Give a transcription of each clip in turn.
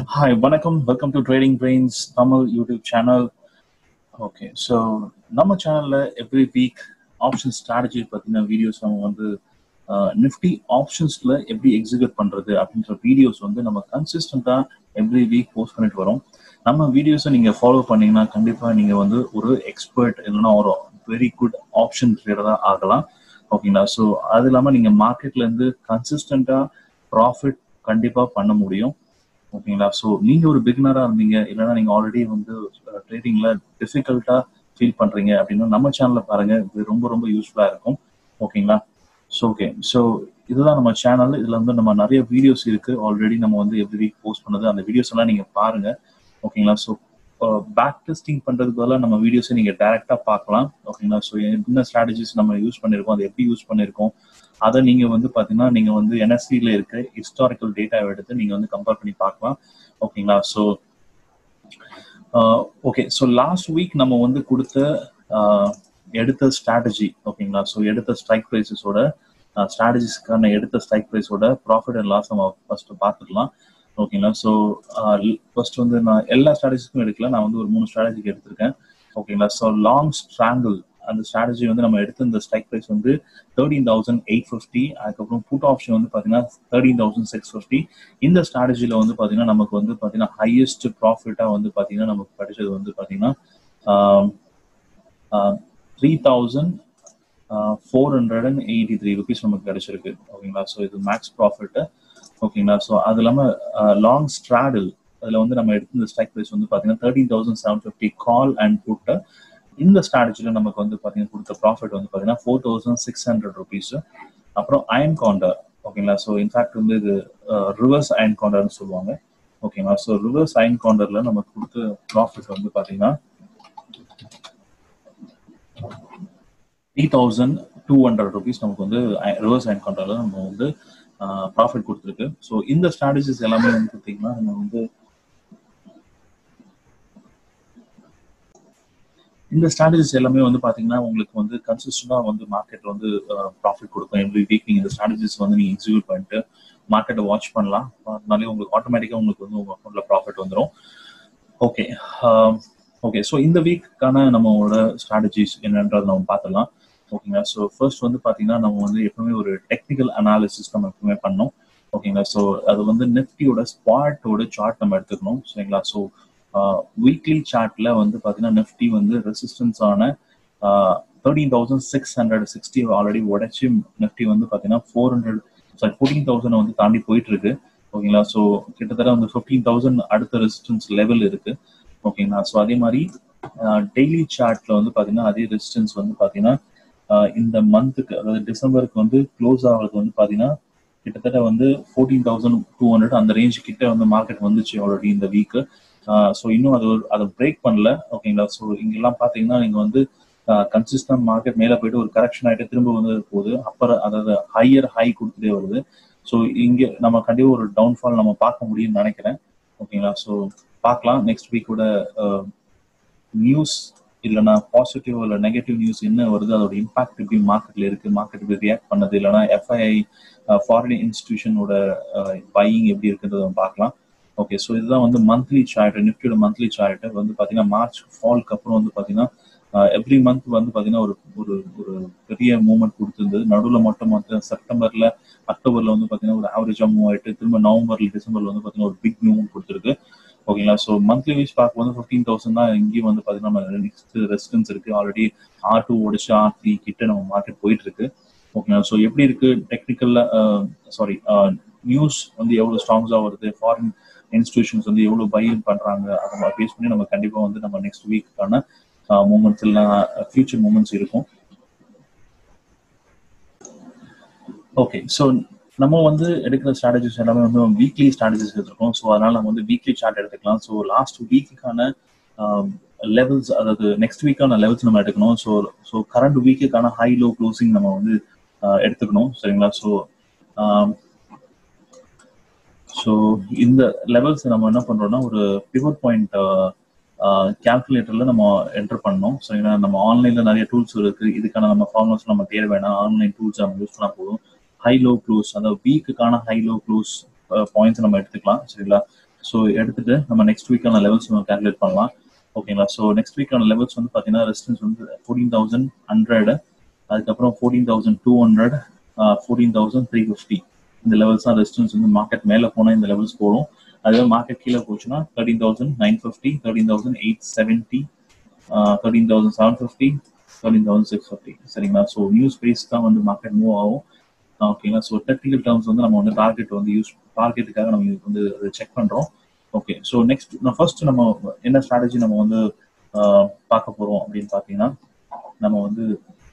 Hi, வணக்கம். Welcome to Trading Brains Tamil YouTube channel. Okay, so நம்ம சேனல்ல every week option strategy பத்தின videos நம்ம வந்து நிஃப்டி ஆப்ஷன்ஸ்ல எப்படி எக்ஸிக்யூட் பண்றது அப்படின்ற வீடியோஸ் வந்து நம்ம கன்சிஸ்டண்டா எவ்ரி வீக் போஸ்ட் பண்ணிட்டு வரோம். நம்ம வீடியோஸை நீங்க ஃபாலோ பண்ணீங்கன்னா கண்டிப்பா நீங்க வந்து ஒரு எக்ஸ்பர்ட் இல்லைன்னா ஒரு வெரி குட் ஆப்ஷன் ட்ரேடரா ஆகலாம். ஓகேங்களா? ஸோ அது இல்லாம நீங்க மார்க்கெட்ல இருந்து கன்சிஸ்டண்டா ப்ராஃபிட் கண்டிப்பா பண்ண முடியும். ஓகேங்களா? ஸோ நீங்க ஒரு பிகினரா இருந்தீங்க இல்லைன்னா நீங்க ஆல்ரெடி வந்து ட்ரேடிங்ல டிஃபிகல்ட்டா ஃபீல் பண்றீங்க அப்படின்னா நம்ம சேனல்ல பாருங்க. இது ரொம்ப ரொம்ப யூஸ்ஃபுல்லா இருக்கும். ஓகேங்களா? ஸோ இதுதான் நம்ம சேனல். இதுல வந்து நம்ம நிறைய வீடியோஸ் இருக்கு. ஆல்ரெடி நம்ம வந்து எவ்ரி வீக் போஸ்ட் பண்ணது அந்த வீடியோஸ் எல்லாம் நீங்க பாருங்க. ஓகேங்களா? ஸோ பேக் டெஸ்டிங் பண்றதுக்கு பதிலாக நம்ம வீடியோஸை நீங்க டைரக்டா பார்க்கலாம். ஓகேங்களா? ஸோ என்ன ஸ்ட்ராட்டஜிஸ் நம்ம யூஸ் பண்ணிருக்கோம், அதை எப்படி யூஸ் பண்ணிருக்கோம், அதை நீங்க வந்து பாத்தீங்கன்னா நீங்க வந்து என்எஸ்சில இருக்க ஹிஸ்டாரிக்கல் டேட்டாவை எடுத்து நீங்க வந்து கம்பேர் பண்ணி பார்க்கலாம். ஓகேங்களா? ஸோ லாஸ்ட் வீக் நம்ம வந்து கொடுத்த எடுத்த ஸ்ட்ராட்டஜி, ஓகேங்களா? ஸோ எடுத்த ஸ்ட்ரைக் ப்ரைஸஸோட ஸ்ட்ராட்டஜிஸ்க்கான எடுத்த ஸ்ட்ரைக் ப்ரைஸோட ப்ராஃபிட் அண்ட் லாஸ் நம்ம ஃபர்ஸ்ட் பார்த்துக்கலாம். ஓகேங்களா? ஸோ ஃபர்ஸ்ட் வந்து நான் எல்லா ஸ்ட்ராட்டஜிக்கும் எடுக்கல, நான் வந்து ஒரு 3 ஸ்ட்ராட்டஜிக்கு எடுத்திருக்கேன். ஓகேங்களா? ஸோ லாங் ஸ்ட்ராங்கிள் அந்த ஸ்ட்ராட்டஜி வந்து நம்ம எடுத்த இந்த ஸ்ட்ரைக் ப்ரைஸ் வந்து 13,850. அதுக்கப்புறம் புட் ஆப்ஷன் வந்து பார்த்தீங்கன்னா 13,650. இந்த ஸ்ட்ராட்டஜியில் வந்து பார்த்தீங்கன்னா நமக்கு வந்து பார்த்தீங்கன்னா ஹையஸ்ட் ப்ராஃபிட்டாக வந்து பார்த்தீங்கன்னா நமக்கு கிடைச்சது வந்து பார்த்தீங்கன்னா 3,483 ருபீஸ் நமக்கு கிடைச்சிருக்கு. ஓகேங்களா? ஸோ இது மேக்ஸ் ப்ராஃபிட். ஓகேங்களா? ஸோ அது இல்லாமல் லாங் ஸ்ட்ராடில் அதில் வந்து நம்ம எடுத்த இந்த ஸ்ட்ரைக் ப்ரைஸ் வந்து பார்த்தீங்கன்னா 13,750 கால் அண்ட் புட். இந்த ஸ்ட்ராட்டஜியில் நமக்கு வந்து பார்த்தீங்கன்னா கொடுத்த ப்ராஃபிட் வந்து பார்த்தீங்கன்னா 4,600 ருபீஸ். அப்புறம் அயன் கவுண்டர். ஓகேங்களா? ஸோ இன்ஃபேக்ட் வந்து இது ரிவர்ஸ் அயன் கவுண்டர்னு சொல்லுவாங்க. ஓகேங்களா? ஸோ ரிவர்ஸ் அயன் கவுண்டர்ல நமக்கு கொடுத்த ப்ராஃபிட் வந்து பார்த்தீங்கன்னா 3,200 ருபீஸ் நமக்கு வந்து ரிவர்ஸ் அயன் கவுண்டர்ல நம்ம வந்து ப்ராஃபிட் கொடுத்துருக்கு. ஸோ இந்த ஸ்ட்ராட்டஜிஸ் எல்லாமே வந்து பார்த்தீங்கன்னா நம்ம வந்து இந்த ஸ்ட்ராட்டஜிஸ் எல்லாமே வந்து பாத்தீங்கன்னா உங்களுக்கு வந்து கன்சிஸ்டண்டா வந்து மார்க்கெட்ல வந்து ப்ராஃபிட் கொடுக்கும். எவ்ரி வீக் நீங்க இந்த ஸ்ட்ராட்டஜிஸ் வந்து நீங்க எக்ஸிக்யூட் பண்ணிட்டு மார்க்கெட்டை வாட்ச் பண்ணலாம். அதனாலே உங்களுக்கு ஆட்டோமேட்டிக்கா உங்களுக்கு வந்து உங்க அக்கௌண்ட்ல ப்ராஃபிட் வந்துடும். ஓகே ஓகே ஸோ இந்த வீக்கான நம்மளோட ஸ்ட்ராட்டஜிஸ் என்னன்றதை நம்ம பார்த்துலாம். ஓகேங்களா? ஸோ ஃபர்ஸ்ட் வந்து பாத்தீங்கன்னா நம்ம வந்து எப்பவுமே ஒரு டெக்னிக்கல் அனாலிசிஸ் நம்ம எப்பவுமே பண்ணோம். ஓகேங்களா? ஸோ அது வந்து நிஃப்டியோட ஸ்பாட்டோட சார்ட் நம்ம எடுத்துக்கணும். சரிங்களா? ஸோ வீக்லி சார்ட்ல வந்து பாத்தீங்கன்னா நிஃப்டி வந்து ரெசிஸ்டன்ஸ் ஆன 13,660 ஆல்ரெடி உடைச்சு நிஃப்டி வந்து பாத்தீங்கன்னா 14,000 வந்து தாண்டி போயிட்டு இருக்கு. ஓகேங்களா? ஸோ கிட்டத்தட்ட வந்து 15,000 அடுத்த ரெசிஸ்டன்ஸ் லெவல் இருக்கு. ஓகேங்களா? ஸோ அதே மாதிரி டெய்லி சார்ட்ல வந்து பாத்தீங்கன்னா அதே ரெசிஸ்டன்ஸ் வந்து பாத்தீங்கன்னா இந்த மந்த்துக்கு அதாவது டிசம்பருக்கு வந்து க்ளோஸ் ஆகிறது வந்து பாத்தீங்கன்னா கிட்டத்தட்ட வந்து 14,200 அந்த ரேஞ்ச் கிட்ட வந்து மார்க்கெட் வந்துச்சு ஆல்ரெடி இந்த வீக்கு. ஸோ இன்னும் அதை பிரேக் பண்ணல. ஓகேங்களா? ஸோ இங்கெல்லாம் பார்த்தீங்கன்னா நீங்கள் வந்து கன்சிஸ்டன்ட் மார்க்கெட் மேலே போயிட்டு ஒரு கரெக்ஷன் ஆகிட்டு திரும்ப வந்து போகுது. அப்புறம் அதாவது ஹையர் ஹை கொடுத்துட்டே வருது. ஸோ இங்கே நம்ம கண்டிப்பாக ஒரு டவுன்ஃபால் நம்ம பார்க்க முடியும்னு நினைக்கிறேன். ஓகேங்களா? ஸோ பார்க்கலாம் நெக்ஸ்ட் வீக்கோட நியூஸ் இல்லைனா பாசிட்டிவ் இல்லை நெகட்டிவ் நியூஸ் என்ன வருது, அதோட இம்பாக்ட் எப்படி மார்க்கெட்ல இருக்கு, மார்க்கெட் எப்படி ரியாக்ட் பண்ணது, இல்லைனா எஃப்ஐஐ ஃபாரின் இன்ஸ்டிடியூஷனோட பையிங் எப்படி இருக்குன்றத பார்க்கலாம். ஓகே, ஸோ இதுதான் வந்து மந்த்லி சார்ட், நிஃப்டியோட மந்த்லி சார்ட் வந்து பார்த்தீங்கன்னா மார்ச் ஃபால்க்கு அப்புறம் வந்து பார்த்தீங்கன்னா எவ்ரி மந்த் வந்து பார்த்தீங்கன்னா ஒரு ஒரு ஒரு பெரிய மூவ்மெண்ட் கொடுத்துருந்தது. நடுவில் மட்டும் செப்டம்பர்ல அக்டோபர்ல வந்து பார்த்தீங்கன்னா ஒரு ஆவரேஜாக மூவ் ஆயிட்டு திரும்ப நவம்பர்ல டிசம்பர்ல வந்து பார்த்தீங்கன்னா ஒரு பிக் மூவ்மெண்ட் கொடுத்துருக்கு. ஓகேங்களா? ஸோ மந்த்லி வைஸ் பார்க்கும்போது 15,000 தான் இங்கேயும் வந்து பார்த்தீங்கன்னா நம்ம நெக்ஸ்ட் ரெசிஸ்டன்ஸ் இருக்கு. ஆல்ரெடி R2 உடைச்சு R3 கிட்ட நம்ம மார்க்கெட் போயிட்டு இருக்கு. ஓகேங்களா? ஸோ எப்படி இருக்கு டெக்னிக்கல்ல நியூஸ் வந்து எவ்வளவு ஸ்ட்ராங்ஸா வருது, ஃபாரின் இன்ஸ்டிடியூஷன்ஸ் வந்து எவ்வளவு பையிங் பண்றாங்க, அதை பேஸ் பண்ணி நம்ம கண்டிப்பா வந்து நம்ம நெக்ஸ்ட் வீக்கான மூமெண்ட்ஸ் எல்லாம் ஃபியூச்சர் மூமெண்ட்ஸ் இருக்கும். ஓகே, ஸோ நம்ம வந்து எடுக்கிற ஸ்ட்ராட்டஜிஸ் எல்லாமே வந்து வீக்லி ஸ்ட்ராட்டஜிஸ் எடுத்துருக்கோம். ஸோ அதனால நம்ம வந்து வீக்லி சார்ட் எடுத்துக்கலாம். ஸோ லாஸ்ட் வீக்குக்கான லெவல்ஸ், அதாவது நெக்ஸ்ட் வீக்கான லெவல்ஸ் நம்ம எடுக்கணும். ஸோ கரண்ட் வீக்குக்கான ஹை லோ க்ளோசிங் நம்ம வந்து எடுத்துக்கணும். சரிங்களா? ஸோ இந்த லெவல்ஸ் நம்ம என்ன பண்றோம்னா ஒரு பிவட் பாயிண்ட் கால்குலேட்டர்ல நம்ம என்டர் பண்ணோம். சரிங்களா? நம்ம ஆன்லைன்ல நிறைய டூல்ஸ் இருக்கு. இதுக்கான நம்ம ஃபார்முலாஸ் நம்ம தேட வேணாம், ஆன்லைன் டூல்ஸ் நம்ம யூஸ் பண்ணா போதும். ஹை லோ க்ளோஸ், அந்த வீக்குக்கான ஹை லோ க்ளோஸ் பாயிண்ட்ஸ் நம்ம எடுத்துக்கலாம். சரிங்களா? ஸோ எடுத்துட்டு நம்ம நெக்ஸ்ட் வீக்கான லெவல்ஸ் நம்ம கால்குலேட் பண்ணலாம். ஓகேங்களா? ஸோ நெக்ஸ்ட் வீக்கான லெவல்ஸ் வந்து பார்த்தீங்கன்னா ரெசிஸ்டன்ஸ் வந்து 14,100, அதுக்கப்புறம் 14,200, 14,350 இந்த லெவல்ஸ் தான் ரெசிஸ்டன்ஸ். வந்து மார்க்கெட் மேலே போனால் இந்த லெவல்ஸ் போகும். அதுவே மார்க்கெட் கீழே போச்சுன்னா 13,950, 13,870, 13,750, 13,650. சரிங்களா? ஸோ நியூஸ் பேஸ் தான் வந்து மார்க்கெட் மூவ் ஆகும். ஓகேங்களா? ஸோ டெக்னிக்கல் டேர்ம்ஸ் வந்து நம்ம வந்து டார்கெட் வந்து டார்கெட்டுக்காக நம்ம வந்து செக் பண்ணுறோம். ஓகே, ஸோ நெக்ஸ்ட் ஃபர்ஸ்ட் நம்ம என்ன ஸ்ட்ராட்டஜி நம்ம வந்து பார்க்க போகிறோம் அப்படின்னு பார்த்தீங்கன்னா, நம்ம வந்து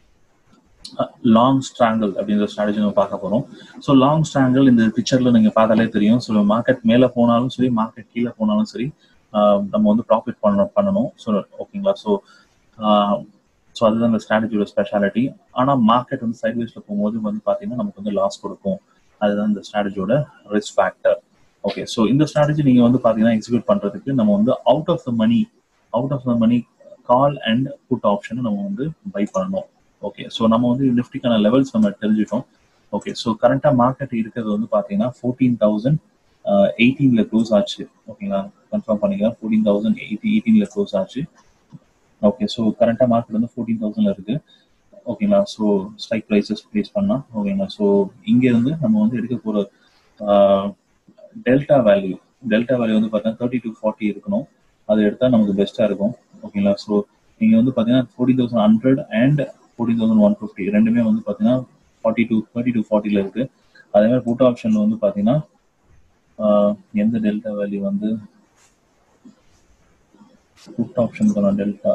லாங் ஸ்ட்ராங்கிள் அப்படின்ற ஸ்ட்ராட்டஜி நம்ம பார்க்க போகிறோம். ஸோ லாங் ஸ்ட்ராங்கிள் இந்த பிக்சரில் நீங்கள் பார்த்தாலே தெரியும். ஸோ மார்க்கெட் மேலே போனாலும் சரி, மார்க்கெட் கீழே போனாலும் சரி, நம்ம வந்து ப்ராஃபிட் பண்ணணும். ஸோ ஓகேங்களா? ஸோ அதுதான் இந்த ஸ்ட்ராட்டஜியோட ஸ்பெஷாலிட்டி. ஆனால் மார்க்கெட் வந்து சைட்வேஸில் போகும்போது வந்து பார்த்தீங்கன்னா நமக்கு வந்து லாஸ் கொடுக்கும். அதுதான் இந்த ஸ்ட்ராட்டஜியோட ரிஸ்க் ஃபேக்டர். ஓகே, ஸோ இந்த ஸ்ட்ராட்டஜி நீங்கள் வந்து பார்த்தீங்கன்னா எக்ஸிக்யூட் பண்ணுறதுக்கு நம்ம வந்து out of the money call and put ஆப்ஷனை நம்ம வந்து பை பண்ணணும். ஓகே, ஸோ நம்ம வந்து நிஃப்டிக்கான லெவல்ஸ் நம்ம தெரிஞ்சுட்டோம். ஓகே, ஸோ கரண்டாக மார்க்கெட் இருக்கிறது வந்து பார்த்தீங்கன்னா 14,018 க்ளோஸ் ஆச்சு. ஓகேங்களா? கன்ஃபார்ம் பண்ணிக்கலாம். 14,018 க்ளோஸ் ஆச்சு. ஓகே, ஸோ கரண்டாக மார்க்கெட் வந்து 14,000 இருக்கு. ஓகேங்களா? ஸோ ஸ்ட்ரைக் ப்ரைஸஸ் ப்ளேஸ் பண்ணலாம். ஓகேங்களா? ஸோ இங்கேருந்து நம்ம வந்து எடுக்க போகிற டெல்டா வேல்யூ வந்து பார்த்தீங்கன்னா 3240 இருக்கணும். அது எடுத்தால் நமக்கு பெஸ்ட்டாக இருக்கும். ஓகேங்களா? ஸோ நீங்கள் வந்து பார்த்தீங்கன்னா 14,100 அண்ட் 14,150 ரெண்டுமே வந்து பார்த்தீங்கன்னா 3240 இருக்கு. அதே மாதிரி புட் ஆப்ஷன்ல வந்து பார்த்தீங்கன்னா எந்த டெல்டா வேல்யூ வந்து புட் ஆப்ஷனுக்கான டெல்டா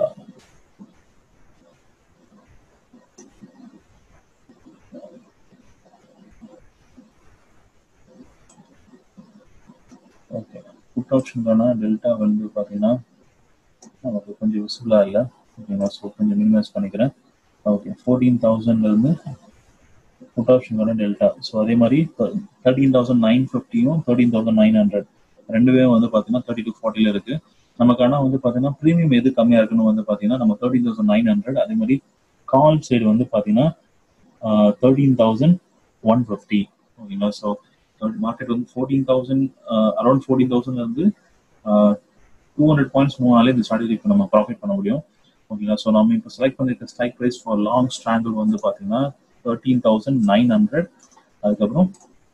ஓகே, புட் ஆப்ஷனுக்கான டெல்டா வந்து பார்த்தீங்கன்னா நமக்கு கொஞ்சம் விசிபிளாக இல்லை. ஓகேங்களா? ஸோ கொஞ்சம் மினிமைஸ் பண்ணிக்கிறேன். ஓகே, 14,000 புட் ஆப்ஷனுக்கான டெல்டா. ஸோ அதே மாதிரி 13,950யும் 13,900 ரெண்டுமே வந்து பார்த்தீங்கன்னா 3240 இருக்கு. நமக்கான வந்து பார்த்தீங்கன்னா ப்ரீமியம் எது கம்மியாக இருக்குன்னு வந்து பார்த்தீங்கன்னா நம்ம 13,900. அதே மாதிரி கால் சைடு வந்து பார்த்தீங்கன்னா 13,150. ஓகேங்களா? ஸோ மார்க்கெட் வந்து 14,000 அரௌண்ட் 14,000 இருந்து 200 பாயிண்ட்ஸ் மூவ் ஆனாலே இந்த ஸ்ட்ராட்டஜி இப்போ நம்ம ப்ராஃபிட் பண்ண முடியும். ஓகேங்களா? ஸோ நம்ம இப்போ செலக்ட் பண்ணிருக்க strike price for long strangle வந்து பார்த்தீங்கன்னா 13,900, அதுக்கப்புறம்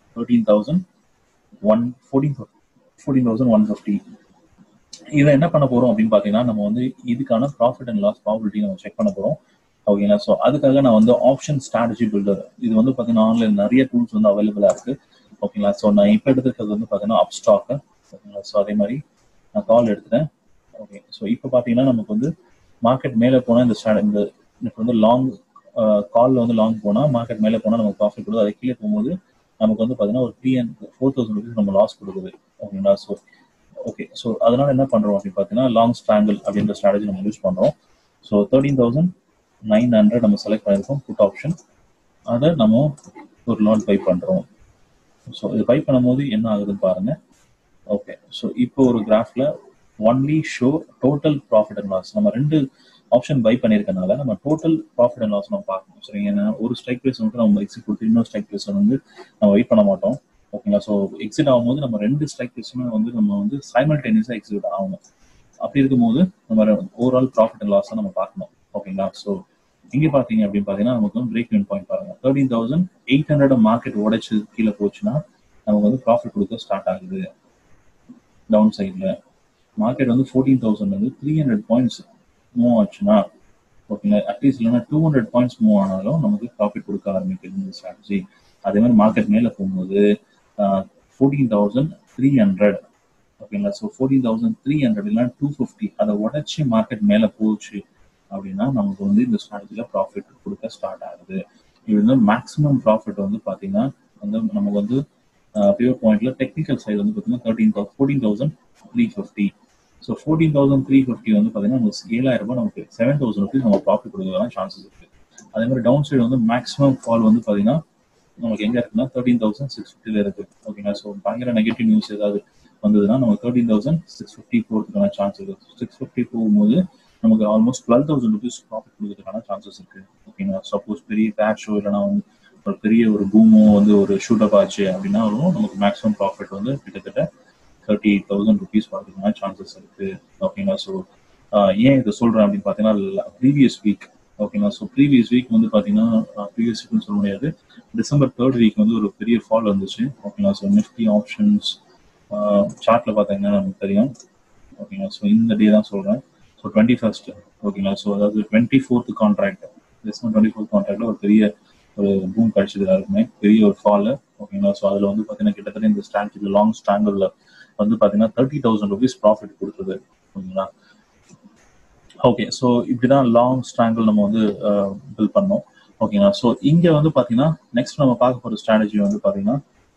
14,150. இதை என்ன பண்ண போறோம் அப்படின்னு பார்த்தீங்கன்னா நம்ம வந்து இதுக்கான ப்ராஃபிட் அண்ட் லாஸ் ப்ராபபிலிட்டி நம்ம செக் பண்ண போறோம். ஓகேங்களா? ஸோ அதுக்காக நான் வந்து ஆப்ஷன் ஸ்ட்ராட்டஜி பில்டர், இது வந்து பார்த்தீங்கன்னா ஆன்லைன் நிறைய டூல்ஸ் வந்து அவைலபிளா இருக்கு. ஓகேங்களா? ஸோ நான் இப்போ எடுத்துக்கிறது வந்து பார்த்தீங்கன்னா அப்ஸ்டாக். ஓகேங்களா? ஸோ அதே மாதிரி நான் கால் எடுத்துட்டேன். ஓகே, ஸோ இப்போ பார்த்தீங்கன்னா நமக்கு வந்து மார்க்கெட் மேலே போனால் இந்த இப்போ வந்து லாங் காலில் வந்து லாங் போனால் மார்க்கெட் மேலே போனால் நமக்கு ப்ராஃபிட் கொடுக்குது. அதை கீழே போகும்போது நமக்கு வந்து பார்த்தீங்கன்னா ஒரு 4,000 rupees நம்ம லாஸ் கொடுக்குது. ஓகேங்களா? ஸோ ஓகே, ஸோ அதனால என்ன பண்ணுறோம் அப்படின்னு பார்த்தீங்கன்னா லாங் ஸ்ட்ராங்கிள் அப்படின்ற ஸ்ட்ராட்டஜி நம்ம யூஸ் பண்ணுறோம். ஸோ 13,900 நம்ம செலக்ட் பண்ணியிருக்கோம் புட் ஆப்ஷன். அதை நம்ம ஒரு லாட் பை பண்ணுறோம். ஸோ இது பை பண்ணும்போது என்ன ஆகுதுன்னு பாருங்க. ஓகே, ஸோ இப்போ ஒரு கிராஃப்ல only show total profit and loss. நம்ம ரெண்டு ஆப்ஷன் பை பண்ணியிருக்கனால நம்ம டோட்டல் ப்ராஃபிட் அண்ட் லாஸ் நம்ம பார்க்கணும். சரிங்க, ஏன்னா ஒரு ஸ்ட்ரைக் ப்ரைஸ் மட்டும் நம்ம எக்ஸிட் கொடுத்து இன்னொரு ஸ்ட்ரைக் ப்ரைஸ் வந்து நம்ம வெயிட் பண்ண மாட்டோம். ஓகேங்களா? ஸோ எக்ஸிட் ஆகும்போது நம்ம ரெண்டு ஸ்ட்ரைக் ப்ரைஸுமே வந்து நம்ம வந்து சைமல்டேனியஸாக எக்ஸிட் ஆகணும். அப்படி இருக்கும்போது நம்ம ஓவரால் ப்ராஃபிட் அண்ட் லாஸை நம்ம பார்க்கணும். ஓகேங்களா? ஸோ இங்கே பார்த்தீங்க அப்படின்னு பார்த்தீங்கன்னா நமக்கு வந்து பிரேக் இவன் பாயிண்ட் பாருங்க. 13,800 மார்க்கெட் உடைச்சு கீழே போச்சுன்னா நமக்கு வந்து ப்ராஃபிட் கொடுக்க ஸ்டார்ட் ஆகுது. டவுன் சைடில் மார்க்கெட் வந்து 14,000 வந்து 300 பாயிண்ட்ஸ் மூவ் ஆச்சுன்னா ஓகேங்களா, அட்லீஸ்ட் இல்லைன்னா 200 பாயிண்ட்ஸ் மூவ் ஆனாலும் நமக்கு ப்ராஃபிட் கொடுக்க ஆரம்பிக்குது இந்த ஸ்ட்ராட்டஜி. அதே மாதிரி மார்க்கெட் மேலே போகும்போது 14,300. ஓகேங்களா? ஸோ 14,300 இல்லைன்னா 250 அதை உடச்சி மார்க்கெட் மேலே போச்சு அப்படின்னா நமக்கு வந்து இந்த ஸ்ட்ராட்டஜியில் ப்ராஃபிட் கொடுக்க ஸ்டார்ட் ஆகுது. இது வந்து மேக்ஸிமம் ப்ராஃபிட் வந்து பார்த்தீங்கன்னா வந்து நமக்கு வந்து பியூர் பாயிண்ட்ல டெக்னிக்கல் சைடு வந்து பார்த்தீங்கன்னா 14,350. ஸோ 14,350 வந்து பார்த்தீங்கன்னா நமக்கு 7,000 ரூபாய், நமக்கு 7,000 rupees நம்ம ப்ராஃபிட் கொடுக்கறதுக்கான சான்சஸ் இருக்கு. அதே மாதிரி டவுன் சைடு வந்து மேக்ஸிமம் ஃபால் வந்து பார்த்தீங்கன்னா நமக்கு எங்க இருக்குன்னா 13,650 இருக்கு. ஓகேங்களா? ஸோ பயங்கர நெகட்டிவ் நியூஸ் ஏதாவது வந்ததுன்னா நம்ம 13,650 போகிறதுக்கான சான்ஸ் இருக்கு. 650 போகும்போது நமக்கு ஆல்மோஸ்ட் 12,000 rupees ப்ராஃபிட் கொடுக்கறதுக்கான சான்சஸ் இருக்கு. ஓகேங்களா? சப்போஸ் பெரிய கிராஷோ இல்லைன்னா ஒரு பெரிய ஒரு பூமோ வந்து ஒரு ஷூட் அப் ஆச்சு அப்படின்னா நமக்கு மேக்ஸிமம் ப்ராஃபிட் வந்து கிட்டத்தட்ட 38,000 பார்த்தீங்கன்னா சான்சஸ் இருக்கு. ஓகேங்களா. ஸோ ஏன் இதை சொல்றேன் அப்படின்னு பார்த்தீங்கன்னா ப்ரீவியஸ் வீக், ஓகேங்களா. ஸோ ப்ரீவியஸ் வீக் வந்து பார்த்தீங்கன்னா ப்ரீவியஸ் வீக்னு சொல்ல முடியாது, டிசம்பர் 3rd வீக் வந்து ஒரு பெரிய ஃபால் வந்துச்சு. ஓகேங்களா. ஸோ நிஃப்டி ஆப்ஷன்ஸ் சார்ட்ல பார்த்தீங்கன்னா நமக்கு தெரியும். ஓகேங்களா. ஸோ இந்த டே தான் சொல்றேன். ஸோ 21st, ஓகேங்களா. ஸோ அதாவது 24th கான்ட்ராக்ட், டிசம்பர் 24th கான்ட்ராக்ட்ல ஒரு பெரிய ஒரு பூம் கிடைச்சது எல்லாருக்குமே, பெரிய ஒரு ஃபால். ஓகேங்களா. ஸோ அதில் வந்து பார்த்தீங்கன்னா கிட்டத்தட்ட இந்த ஸ்ட்ராங்கிள் லாங் ஸ்ட்ராங்கிள் வந்து பார்த்தீங்கன்னா 30,000 rupees ப்ராஃபிட் கொடுத்தது. ஓகேங்களா. ஓகே. ஸோ இப்படிதான் லாங் ஸ்ட்ராங்கிள் நம்ம வந்து பில்ட் பண்ணோம். ஓகேங்களா. ஸோ இங்கே வந்து பார்த்தீங்கன்னா நெக்ஸ்ட் நம்ம பார்க்க போகிற ஸ்ட்ராட்டஜி வந்து பார்த்தீங்கன்னா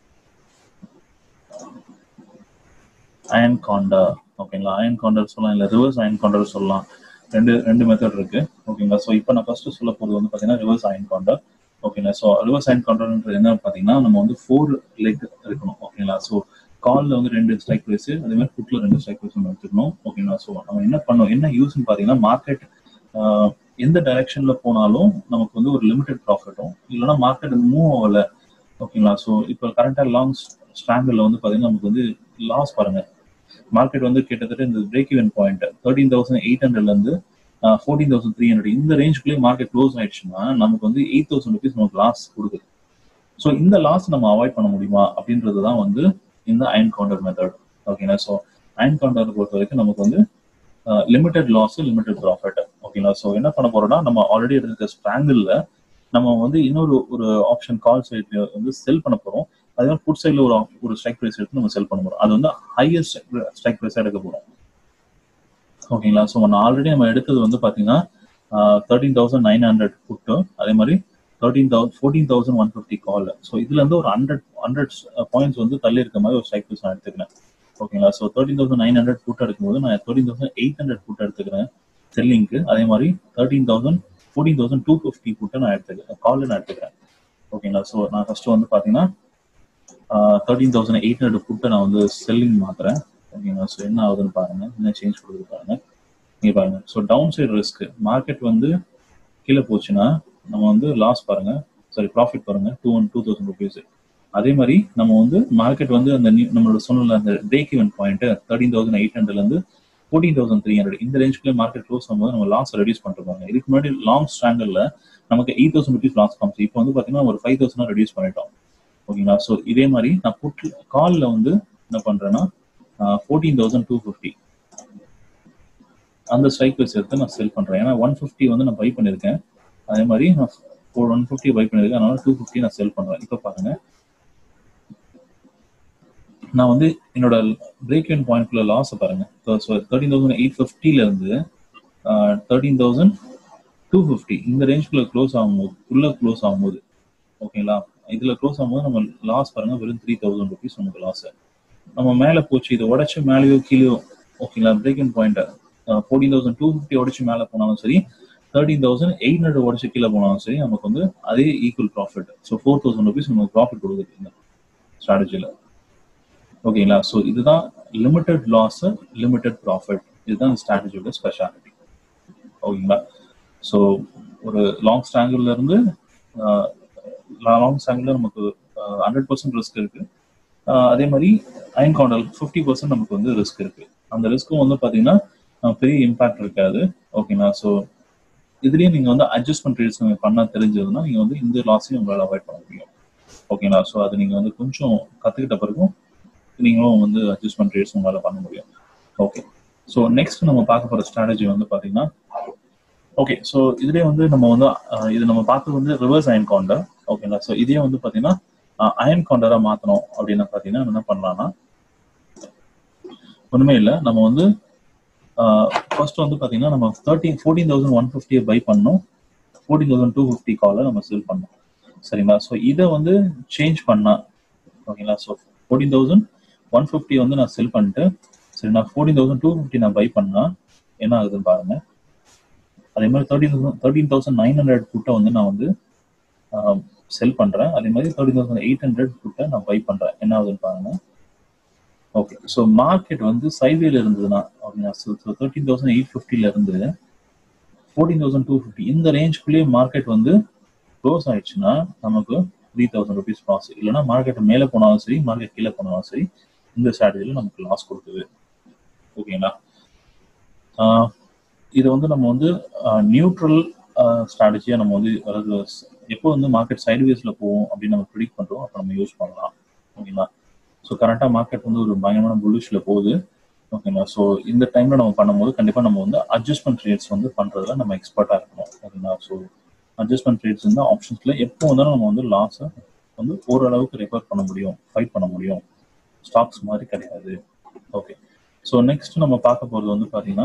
அயன் காண்டர். ஓகேங்களா. அயன் காண்டர் சொல்லலாம், இல்லை ரிவர்ஸ் அயன் காண்டர் சொல்லலாம். ரெண்டு மெத்தட் இருக்கு. ஓகேங்களா. ஸோ இப்போ நான் ஃபர்ஸ்ட் சொல்ல போகிறது வந்து பார்த்தீங்கன்னா ரிவர்ஸ் அயன் காண்டர். ஓகேங்களா. ஸோ ரிவர்ஸ் அயன் காண்டர்ன்றது என்ன பார்த்தீங்கன்னா நம்ம வந்து 4 லெக் இருக்கணும். ஓகேங்களா. ஸோ காலில் வந்து 2 ஸ்ட்ரைக் ப்ரைஸ், அதே மாதிரி புட்ல 2 ஸ்ட்ரைக் ப்ரைஸ் நம்ம எடுத்துக்கணும். ஓகேங்களா. ஸோ நம்ம என்ன பண்ணோம், என்ன யூஸ்ன்னு பார்த்தீங்கன்னா மார்க்கெட் எந்த டைரக்ஷன்ல போனாலும் நமக்கு வந்து ஒரு லிமிடெட் ப்ராஃபிட்டும், இல்லைன்னா மார்க்கெட் மூவ் ஆகல. ஓகேங்களா. ஸோ இப்போ கரண்டாக லாங் ஸ்ட்ராங்கில் வந்து பார்த்தீங்கன்னா நமக்கு வந்து லாஸ் பாருங்க. மார்க்கெட் வந்து கிட்டத்தட்ட இந்த பிரேக் ஈவன் பாயிண்ட் 13,800 14,300 இந்த ரேஞ்சுக்குள்ளே மார்க்கெட் க்ளோஸ் ஆயிடுச்சுன்னா நமக்கு வந்து 8,000 rupees நமக்கு லாஸ் கொடுக்குது. ஸோ இந்த லாஸ் நம்ம அவாய்ட் பண்ண முடியுமா அப்படின்றது தான் வந்து இந்த அயன் கவுண்டர் மெத்தட். ஓகேங்களா. ஸோ அயன் கவுண்டர் பொறுத்த வரைக்கும் நமக்கு வந்து லிமிடெட் லாஸ், லிமிடெட் ப்ராஃபிட். ஓகேங்களா. ஸோ என்ன பண்ண போறோம்னா நம்ம ஆல்ரெடி இருக்க ஸ்ட்ராங்கிள் நம்ம வந்து இன்னொரு ஆப்ஷன் கால் சைட்ல வந்து செல் பண்ண போறோம். அதே மாதிரி புட் சைட்ல ஒரு ஸ்ட்ரைக் ப்ரைஸ் எடுத்து நம்ம செல் பண்ண போறோம். அது வந்து ஹையஸ்ட் ஸ்ட்ரைக் ப்ரைஸா எடுக்க போறோம். ஓகேங்களா. ஸோ நம்ம எடுத்தது வந்து பாத்தீங்கன்னா 13,900 புட்டு, அதே மாதிரி 14,150 கால். ஸோ இதுல இருந்து ஒரு 100 பாயிண்ட்ஸ் வந்து தள்ளி இருக்க மாதிரி ஒரு ஸ்ட்ரைக் ப்ரைஸ் நான் எடுத்துக்கிறேன். ஓகேங்களா. ஸோ 13,900 புட் எடுக்கும்போது நான் 13,800 புட் எடுத்துக்கிறேன் செல்லிங்க்கு. அதே மாதிரி 14,250 புட்டை நான் எடுத்துக்கிறேன், கால் நான் எடுத்துக்கிறேன். ஓகேங்களா. ஸோ நான் ஃபர்ஸ்ட் வந்து பாத்தீங்கன்னா 13,800 புட்டை நான் வந்து செல்லிங் மாத்துறேன். ஓகேங்களா. ஸோ என்ன ஆகுதுன்னு பாருங்க, என்ன சேஞ்ச் கொடுக்குது பாருங்க. நீங்க பாருங்க. So down side risk, market வந்து கீழே போச்சுன்னா நம்ம வந்து லாஸ் பாருங்க, சாரி ப்ராஃபிட் பாருங்க 2,000 rupees. அதே மாதிரி நம்ம வந்து மார்க்கெட் வந்து அந்த நம்மளோட சொன்ன அந்த பிரேக் ஈவன் பாயிண்ட் 13,800 14,300 இந்த ரேஞ்சுக்குள்ளே மார்க்கெட் க்ளோஸ் ஆகும்போது நம்ம லாஸ் ரெடியூஸ் பண்ணிருப்பாங்க. இதுக்கு முன்னாடி லாங் ஸ்ட்ராங்கில் நமக்கு 8,000 rupees லாஸ் காமிச்சு, இப்போ வந்து பாத்தீங்கன்னா ஒரு 5,000 ரெடியூஸ் பண்ணிட்டோம். ஓகேங்களா. ஸோ இதே மாதிரி நான் புட் காலில் வந்து என்ன பண்றேன்னா 14,250 அந்த ஸ்ட்ரைக் ப்ரைஸ் எடுத்து நான் செல் பண்றேன். ஏன்னா 150 வந்து நான் பை பண்ணிருக்கேன், அதே மாதிரி நான் 150 பை பண்ணிருக்கேன், அதனால 250 நான் செல் பண்றேன். இப்போ பாருங்க, நான் வந்து என்னோட பிரேக் ஈவன் பாயிண்ட்குள்ள லாஸ் பாருங்க. ஸோ 13,850 இருந்து 13,250 இந்த ரேஞ்சுக்குள்ள க்ளோஸ் ஆகும்போது ஓகேங்களா, இதுல க்ளோஸ் ஆகும்போது நம்ம லாஸ் பாருங்க வெறும் 3,000 rupees நமக்கு லாஸ். நம்ம மேல போச்சு, இதை உடச்சு மேலேயோ கீழேயோ, ஓகேங்களா, பிரேக் இன் பாயிண்ட் 14,250 உடச்சு மேல போனாலும் சரி, 13,800 உடச்சு கீழே போனாலும் சரி, நமக்கு வந்து அதே ஈக்குவல் ப்ராஃபிட். ஸோ 4,000 rupees நமக்கு ப்ராஃபிட் கொடுக்குது இந்த ஸ்ட்ராட்டஜில. ஓகேங்களா. ஸோ இதுதான் லிமிடெட் லாஸ், லிமிடெட் ப்ராஃபிட். இதுதான் ஸ்ட்ராட்டஜியோட ஸ்பெஷாலிட்டி. ஓகேங்களா. ஸோ ஒரு லாங் ஸ்ட்ராங்கிள் இருந்து நமக்கு 100% ரிஸ்க் இருக்கு. அதே மாதிரி அயன் கவுண்டர் 50% நமக்கு வந்து ரிஸ்க் இருக்கு. அந்த ரிஸ்க்கும் வந்து பாத்தீங்கன்னா பெரிய இம்பாக்ட் இருக்காது. ஓகேங்களா. ஸோ இதுலயும் நீங்க வந்து அட்ஜஸ்ட்மெண்ட் ட்ரேட்ஸ் பண்ண தெரிஞ்சதுன்னா நீங்க வந்து இந்த லாஸையும் உங்களால் அவாய்ட் பண்ண முடியும். ஓகேங்களா. ஸோ அது நீங்க வந்து கொஞ்சம் கத்துக்கிட்ட பிறகும் நீங்களும் வந்து அட்ஜஸ்ட்மெண்ட் ட்ரேட்ஸ் உங்களால் பண்ண முடியும். ஓகே. ஸோ நெக்ஸ்ட் நம்ம பார்க்க போற ஸ்ட்ராட்டஜி வந்து பாத்தீங்கன்னா, ஓகே, ஸோ இதுலேயே வந்து நம்ம வந்து இது நம்ம பார்த்தது வந்து ரிவர்ஸ் அயன் கவுண்டர். ஓகேங்களா. ஸோ இதே வந்து பார்த்தீங்கன்னா அயன் கவுண்டரா மாற்றணும் அப்படின்னு பார்த்தீங்கன்னா என்ன பண்ணலாம்னா, ஒன்றுமே இல்லை, நம்ம வந்து ஃபர்ஸ்ட் வந்து பார்த்தீங்கன்னா நம்ம 14,150 பை பண்ணோம், 14,250 காலை நம்ம செல் பண்ணோம். சரிங்களா. ஸோ இதை வந்து சேஞ்ச் பண்ணா, ஓகேங்களா. ஸோ 14,150 வந்து நான் செல் பண்ணிட்டு, சரி நான் 14,250 நான் பை பண்ணா என்ன ஆகுதுன்னு பாருங்க. அதே மாதிரி 13,900 புட்டை வந்து நான் வந்து செல் பண்றேன். அதே மாதிரி 13,800 புட்டை நான் பை பண்றேன். என்ன ஆகுதுன்னு பாருங்க. ஓகே. ஸோ மார்க்கெட் வந்து சைட்வேல இருந்ததுன்னா, 13,850 இருந்து 14,250 இந்த ரேஞ்சுக்குள்ளேயே மார்க்கெட் வந்து க்ளோஸ் ஆயிடுச்சுன்னா நமக்கு 3,000 rupees லாஸ். இல்லைன்னா மார்க்கெட் மேலே போனாலும் சரி, மார்க்கெட் கீழே போனாலும் சரி, இந்த ஸ்ட்ராட்டஜியில் நமக்கு லாஸ் கொடுக்குது. ஓகேங்களா? இதை வந்து நம்ம வந்து நியூட்ரல் ஸ்ட்ராட்டஜியாக நம்ம வந்து, அதாவது எப்போ வந்து மார்க்கெட் சைட்வேஸில் போகும் அப்படின்னு நம்ம ப்ரிடிக்ட் பண்ணுறோம், அப்போ நம்ம யூஸ் பண்ணலாம். ஓகேங்களா? ஸோ கரெக்டாக மார்க்கெட் வந்து ஒரு பயங்கரமான புல்லிஷில் போகுது. ஓகேங்களா? ஸோ இந்த டைமில் நம்ம பண்ணும்போது கண்டிப்பாக நம்ம வந்து அட்ஜஸ்ட்மெண்ட் ட்ரேட்ஸ் வந்து பண்ணுறதுல நம்ம எக்ஸ்பர்ட்டாக இருக்கணும். ஓகேங்களா? ஸோ அட்ஜஸ்ட்மெண்ட் ட்ரேட்ஸ் வந்து ஆப்ஷன்ஸில் எப்போ வந்தாலும் நம்ம வந்து லாஸை வந்து ஓரளவுக்கு ரெக்கவர் பண்ண முடியும், ஃபைட் பண்ண முடியும். ஸ்டாக்ஸ் மாதிரி கிடையாது. ஓகே, ஸோ நெக்ஸ்ட் நம்ம பார்க்க போகிறது வந்து பார்த்தீங்கன்னா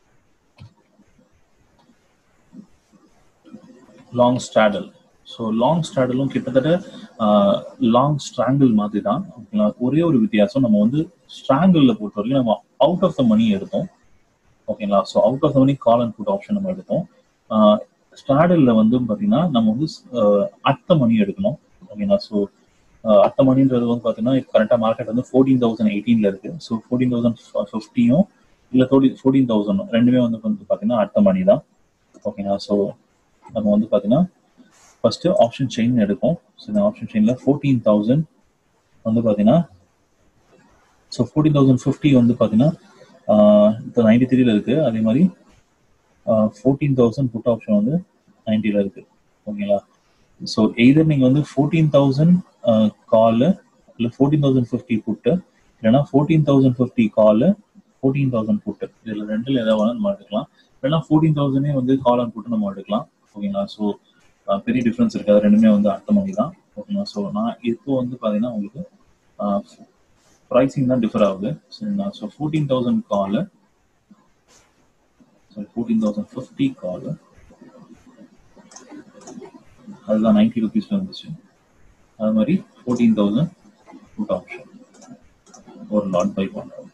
லாங் ஸ்ட்ராடல். ஸோ லாங் ஸ்ட்ராடலும் கிட்டத்தட்ட லாங் ஸ்ட்ராங்கிள் மாதிரி தான். ஓகேங்களா? ஒரே ஒரு வித்தியாசம், நம்ம வந்து ஸ்ட்ராங்கிளில் பொறுத்த வரைக்கும் நம்ம அவுட் ஆஃப் த மணி எடுத்தோம். ஓகேங்களா? So out of the money call and put option நம்ம எடுத்தோம். ஸ்ட்ராடலில் வந்து பார்த்தீங்கன்னா நம்ம வந்து அட் த மணி எடுக்கணும். ஓகேங்களா? ஸோ அட் த மணின்றது வந்து பார்த்தீங்கன்னா கரெக்டாக மார்க்கெட் வந்து 14,018 இருக்கு. ஸோ 14,050 இல்லை 14,000 ரெண்டுமே வந்து பார்த்தீங்கன்னா அட் த மணி தான். ஓகேங்களா? ஸோ நம்ம வந்து பார்த்தீங்கன்னா ஃபர்ஸ்ட் ஆப்ஷன் செயின் எடுப்போம். ஸோ இந்த ஆப்ஷன் செயினில் 14,000 வந்து பார்த்தீங்கன்னா, ஸோ 14,050 வந்து பார்த்தீங்கன்னா இப்போ 93 இருக்கு. அதே மாதிரி 14,000 புட் ஆப்ஷன் வந்து 90 இருக்கு. ஓகேங்களா? ஸோ எய்தர் நீங்கள் வந்து 14,000 காலு இல்லை 14,050 புட்டு, இல்லைன்னா 14,050 காலு 14,000 புட்டு, இதில் ரெண்டில் எதாவது நம்ம எடுக்கலாம். இல்லைன்னா 14,000 வந்து கால் அண்ட் புட்டு நம்ம எடுக்கலாம். ஓகேங்களா? ஸோ பெரிய டிஃப்ரென்ஸ் இருக்காது, ரெண்டுமே வந்து அட் த மணி தான். ஓகேங்களா? ஸோ நான் இப்போ வந்து பார்த்தீங்கன்னா உங்களுக்கு ப்ரைஸிங் தான் டிஃபர் ஆகுது. சரிங்களா? ஸோ 14,000 காலு, ஸோ 14,050 காலு, அதுதான் 90 rupeesல இருந்துச்சு. அது மாதிரி 14,000 புட் ஆப்ஷன் ஒரு லாட் பை பண்ணுறோம்.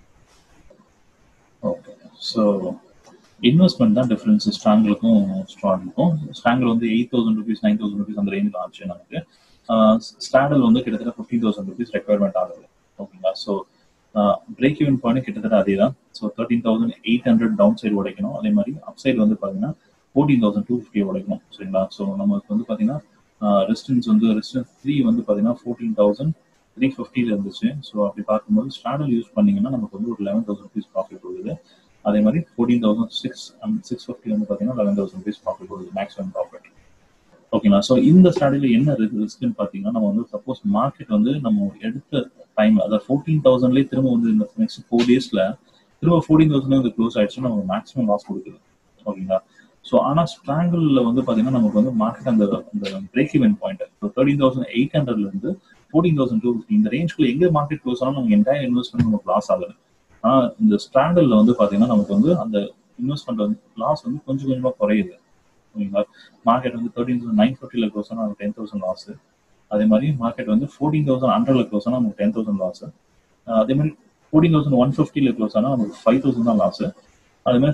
ஓகே, ஸோ இன்வெஸ்ட்மெண்ட் தான் டிஃபரன்ஸ் ஸ்ட்ராங்கிளுக்கும் ஸ்ட்ராங்குக்கும். ஸ்ட்ராங்கிள் வந்து 8,000 rupees 9,000 rupees அந்த ரேஞ்சில் ஆச்சு நமக்கு. ஸ்ட்ராடல் வந்து கிட்டத்தட்ட 15,000 rupees ரெக்யர்மெண்ட் ஆகுது. ஓகேங்களா? ஸோ பிரேக் ஈவன் பாயிண்ட் கிட்டத்தட்ட அதே தான். ஸோ 13,800 டவுன் சைடு உடைக்கணும். அதே மாதிரி அப் சைடு வந்து பார்த்தீங்கன்னா 14,250 உடைக்கணும். சரிங்களா? ஸோ நமக்கு வந்து பார்த்தீங்கன்னா ரெசிஸ்டன்ஸ் 3 வந்து பார்த்தீங்கன்னா 14,350 இருந்துச்சு. ஸோ அப்படி பார்க்கும்போது ஸ்ட்ராடல் யூஸ் பண்ணீங்கன்னா நமக்கு வந்து ஒரு 11,000 rupees ப்ராஃபிட் கொடுக்குது. அதே மாதிரி 14,650 வந்து பார்த்தீங்கன்னா 11,000 rupees ப்ராஃபிட் கொடுக்குது, மேக்ஸிமம் ப்ராஃபிட். ஓகேங்களா? ஸோ இந்த ஸ்ட்ராட்டஜியில் என்ன ரிஸ்க்னு பார்த்தீங்கன்னா, நம்ம வந்து சப்போஸ் மார்க்கெட் வந்து நம்ம எடுத்த டைம், அதாவது 14,000லேயே திரும்ப வந்து இந்த நெக்ஸ்ட் 4 daysல திரும்ப 14,000 வந்து க்ளோஸ் ஆயிடுச்சுன்னா நமக்கு மேக்ஸிமம் லாஸ் கொடுக்குது. ஓகேங்களா? ஸோ ஆனால் ஸ்ட்ராங்கிளில் வந்து பார்த்தீங்கன்னா நமக்கு வந்து மார்க்கெட் அந்த பிரேக் ஈவன் பாயிண்ட் 13,800லேருந்து 14,250 இந்த ரேஞ்சுக்குள்ள எங்கே மார்க்கெட் க்ளோஸ் ஆனாலும் நமக்கு என்டையர் இன்வெஸ்ட்மெண்ட் நமக்கு லாஸ் ஆகுது. ஆனால் இந்த ஸ்ட்ராங்கிளில் வந்து பார்த்தீங்கன்னா நமக்கு வந்து அந்த இன்வெஸ்ட்மெண்ட் வந்து லாஸ் வந்து கொஞ்சம் கொஞ்சமாக குறையுது. ஓகேங்களா? மார்க்கெட் வந்து 13,950 க்ளோஸ் ஆனால் நமக்கு 10,000 லாஸ். அதே மாதிரி மார்க்கெட் வந்து 14,100 க்ளோஸ் ஆனால் நமக்கு 10,000 லாஸ். அதே மாதிரி 14,150 க்ளோஸ் ஆனால் நமக்கு 5,000 தான் லாஸ். அதே மாதிரி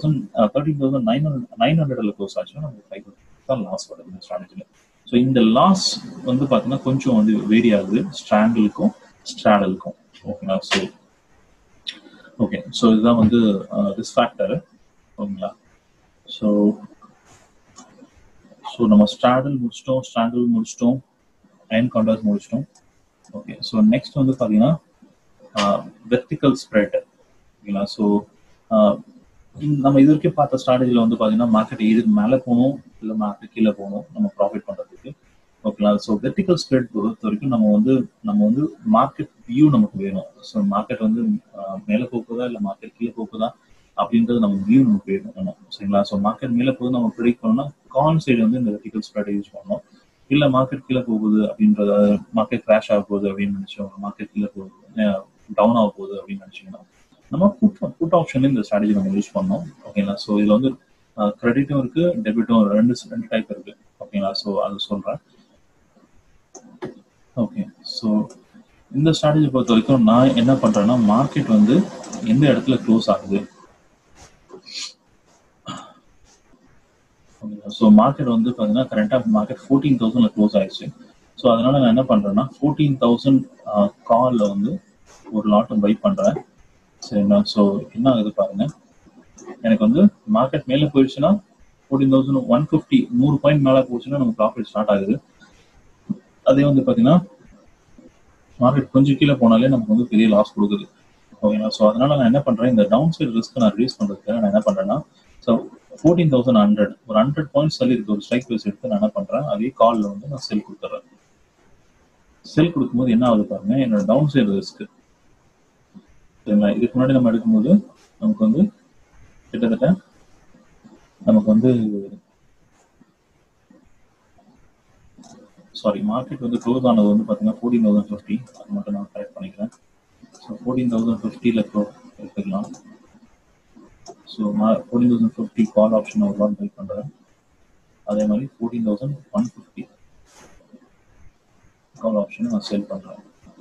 13,900 க்ளோஸ் ஆச்சுன்னா நமக்கு 5,000 தான் லாஸ் வருது இந்த ஸ்ட்ராட்டஜியில். ஸோ இந்த லாஸ் வந்து பார்த்தீங்கன்னா கொஞ்சம் வந்து வேரி ஆகுது ஸ்ட்ராங்கிளுக்கும் ஸ்ட்ராடலுக்கும். ஓகேங்களா? ஸோ ஓகே, ஸோ இதுதான் வந்து ரிஸ்க் ஃபேக்டர். ஓகேங்களா? ஸோ நம்ம ஸ்ட்ராடல் முடிச்சிட்டோம், ஸ்ட்ராங்கிள் முடிச்சிட்டோம், அயன் கான்ட்ராஸ்ட் முடிச்சிட்டோம். ஓகே, ஸோ நெக்ஸ்ட் வந்து பார்த்தீங்கன்னா வெர்டிக்கல் ஸ்ப்ரெட். ஓகேங்களா? ஸோ நம்ம இது வரைக்கும் பார்த்த ஸ்ட்ராட்டஜியில் வந்து பார்த்தீங்கன்னா மார்க்கெட் இது மேலே போகணும் இல்லை மார்க்கெட் கீழே போகணும் நம்ம ப்ராஃபிட் பண்ணுறதுக்கு. ஓகேங்களா? ஸோ வெர்டிக்கல் ஸ்ப்ரெட் பொறுத்த வரைக்கும் நம்ம வந்து மார்க்கெட் வியூ நமக்கு வேணும். ஸோ மார்க்கெட் வந்து மேலே போகுதா இல்லை மார்க்கெட் கீழே போகுதா அப்படின்றது நம்ம வியூ நமக்கு வேணும். சரிங்களா? ஸோ மார்க்கெட் மேலே போகுது நம்ம ப்ரிடிக்ட் பண்ணோம்னா கால் சைடு வந்து இந்த வெர்டிக்கல் ஸ்ப்ரெட்டை யூஸ் பண்ணணும். இல்லை மார்க்கெட் கீழே போகுது அப்படின்றத, மார்க்கெட் கிராஷ் ஆக போகுது அப்படின்னு நினைச்சோம், மார்க்கெட் கீழே போகுது டவுன் ஆக போகுது அப்படின்னு நினைச்சீங்கன்னா நம்ம புட் ஆப்ஷன்ல இந்த ஸ்ட்ராட்டஜி நம்ம யூஸ் பண்ணோம். ஓகேங்களா? ஸோ இதுல வந்து கிரெடிட்டும் இருக்கு, டெபிட்டும் ரெண்டு டைப் இருக்கு. ஓகேங்களா? ஸோ அது சொல்றேன். ஓகே, ஸோ இந்த ஸ்ட்ராட்டஜி பொறுத்த வரைக்கும் நான் என்ன பண்றேன்னா, மார்க்கெட் வந்து எந்த இடத்துல க்ளோஸ் ஆகுது, ஸோ மார்க்கெட் வந்து பார்த்தீங்கன்னா கரெக்டாக மார்க்கெட் 14,000ல க்ளோஸ் ஆயிடுச்சு. ஸோ அதனால நான் என்ன பண்றேன்னா 14,000 காலில் வந்து ஒரு லாட்டை பை பண்றேன். சரிங்களா? ஸோ என்ன ஆகுது பாருங்க, எனக்கு வந்து மார்க்கெட் மேலே போயிடுச்சுன்னா 14,150 100 பாயிண்ட் மேலே போச்சுன்னா நமக்கு ப்ராஃபிட் ஸ்டார்ட் ஆகுது. அதே வந்து பார்த்தீங்கன்னா மார்க்கெட் கொஞ்சம் கீழே போனாலே நமக்கு வந்து பெரிய லாஸ் கொடுக்குது. ஓகேங்களா? ஸோ அதனால நான் என்ன பண்றேன், இந்த டவுன் சைடு ரிஸ்க் நான் ரிடியூஸ் பண்றதுக்கு நான் என்ன பண்றேன்னா, ஸோ 14,100 ஒரு 100 பாயிண்ட்ஸ் தள்ளி இருக்க ஒரு ஸ்ட்ரைக் ப்ரைஸ் எடுத்து நான் என்ன பண்றேன், அதே கால்ல வந்து நான் செல் கொடுத்துறேன். செல் கொடுக்கும்போது என்ன ஆகுது பாருங்க, என்னோட டவுன் சைடு ரிஸ்க் சரிங்களா, இதுக்கு முன்னாடி நம்ம எடுக்கும்போது நமக்கு வந்து கிட்டத்தட்ட நமக்கு வந்து சாரி மார்க்கெட் வந்து க்ளோஸ் ஆனது வந்து பார்த்தீங்கன்னா 14,050. அது மட்டும் நான் கரெக்ட் பண்ணிக்கிறேன். ஸோ 14,050 எடுத்துக்கலாம். ஸோ 14,050 கால் ஆப்ஷன் ஒரு லாட் பை பண்ணுறேன். அதே மாதிரி 14,150 கால் ஆப்ஷன் நான் சேல் பண்ணுறேன்.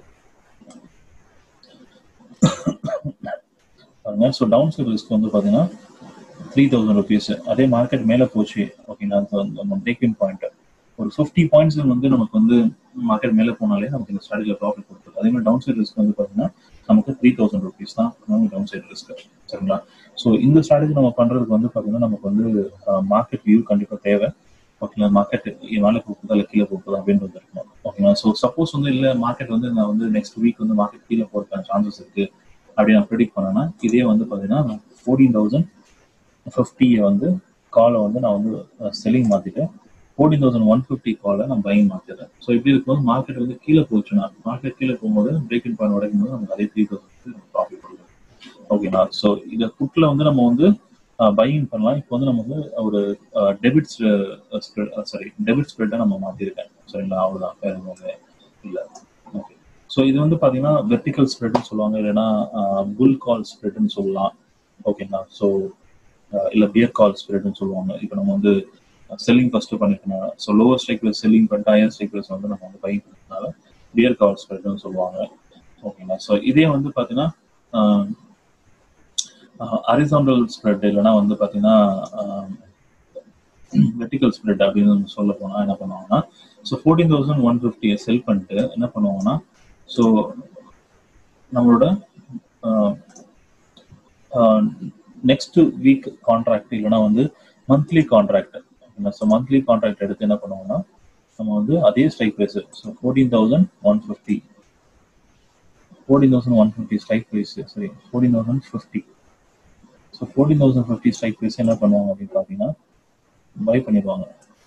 பாருங்க, ஸோ டவுன் சைட் ரிஸ்க் வந்து பார்த்தீங்கன்னா 3,000 rupees. அதே மார்க்கெட் மேலே போச்சு ஓகேங்களா, நம்ம டேக் இன் பாயிண்ட் ஒரு 50 பாயிண்ட்ஸ் வந்து நமக்கு வந்து மார்க்கெட் மேலே போனாலே நமக்கு இந்த ஸ்ட்ராட்டஜியில் ப்ராஃபிட் கொடுக்குது. அதே மாதிரி டவுன் சைட் ரிஸ்க் வந்து பார்த்தீங்கன்னா நமக்கு 3,000 rupees தான் டவுன் சைட் ரிஸ்க் சரிங்களா. ஸோ இந்த ஸ்ட்ராட்டஜி நம்ம பண்ணுறதுக்கு வந்து பார்த்தீங்கன்னா நமக்கு வந்து மார்க்கெட் வியூ கண்டிப்பாக தேவை. ஓகேங்களா, மார்க்கெட் மேலே போகுதா இல்லை கீழே போகுதா அப்படின்றது இருக்கணும். ஓகேங்களா, ஸோ சப்போஸ் வந்து இல்லை மார்க்கெட் வந்து நான் வந்து நெக்ஸ்ட் வீக் வந்து மார்க்கெட் கீழே போகிறதுக்கான சான்சஸ் இருக்கு அப்படி நான் ப்ரெடிக்ட் பண்ணேன்னா, இதே வந்து பார்த்தீங்கன்னா 14,050 வந்து காலை வந்து நான் வந்து செல்லிங் மாற்றிட்டு 14,150 காலை நான் பையிங் மாற்றிடுறேன். ஸோ இப்படி இருக்கும்போது மார்க்கெட் வந்து கீழே போச்சுன்னா, மார்க்கெட் கீழே போகும்போது பிரேக் இன் பாயிண்ட் உடைக்கும் போது நமக்கு அதே 3,000 ப்ராஃபிட் கொடுக்கும். ஓகேங்களா, ஸோ இதை புட்டில் வந்து நம்ம வந்து பையிங் பண்ணலாம். இப்போ வந்து நம்ம வந்து ஒரு டெபிட் ஸ்ப்ரெட்டை நம்ம மாற்றிருக்கேன் சரிங்களா, அவ்வளோதான், வேற எதுவுமே இல்லை. ஓகே, ஸோ இது வந்து பார்த்தீங்கன்னா வெர்டிக்கல் ஸ்ப்ரெட்னு சொல்லுவாங்க, இல்லைன்னா புல் கால் ஸ்ப்ரெட்னு சொல்லலாம். ஓகேங்களா, ஸோ இல்லை பியர் கால் ஸ்ப்ரெட்னு சொல்லுவாங்க. இப்போ நம்ம வந்து செல்லிங் ஃபர்ஸ்ட் பண்ணிக்கணும். So lower strike price selling பண்ணிட்டு ஹையர் ஸ்ட்ரைக் ப்ரைஸ் வந்து நம்ம வந்து பை பண்ணதுனால பியர் கால் ஸ்ப்ரெட்னு சொல்லுவாங்க. ஓகேங்களா, ஸோ இதே வந்து பார்த்தீங்கன்னா ஹரிசாண்டல் ஸ்ப்ரெட் இல்லைன்னா வந்து பார்த்தீங்கன்னா வெர்டிக்கல் ஸ்ப்ரெட் அப்படின்னு சொல்ல போனால் என்ன பண்ணுவாங்கன்னா, ஸோ 14,150 செல் பண்ணிட்டு என்ன பண்ணுவாங்கன்னா, ஸோ நம்மளோட நெக்ஸ்ட் வீக் கான்ட்ராக்ட் இல்லைன்னா வந்து monthly contract. So monthly contract எடுத்து என்ன பண்ணுவோம்னா நம்ம வந்து அதே strike price so 14,150 strike price சரி 14,050. ஸோ 14,050 ஸ்ட்ரைக் ப்ரைஸ் என்ன பண்ணுவாங்க அப்படின்னு பார்த்தீங்கன்னா பை பண்ணிடுவாங்க.